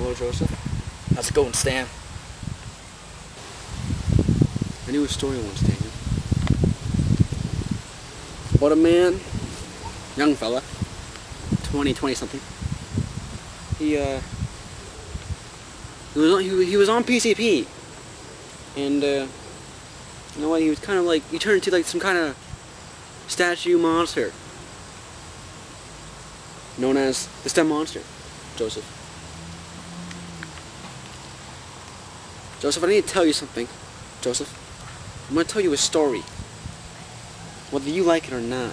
Hello, Joseph. How's it going, Stan? I knew a story once, Daniel. What a man, young fella, 20 something. He was on PCP, and you know what? He was kind of like, he turned into like some kind of statue monster, known as the STEM monster. Joseph. Joseph, I need to tell you something. Joseph, I'm going to tell you a story, whether you like it or not.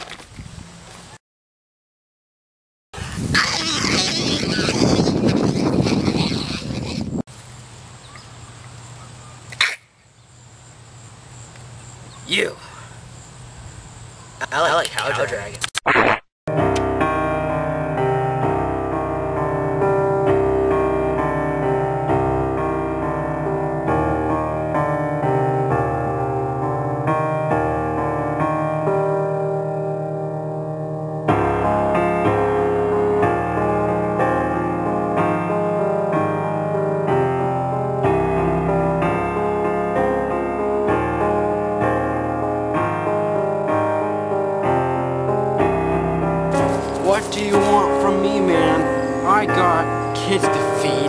You. I like cow dragon. What do you want from me, man? I got kids to feed.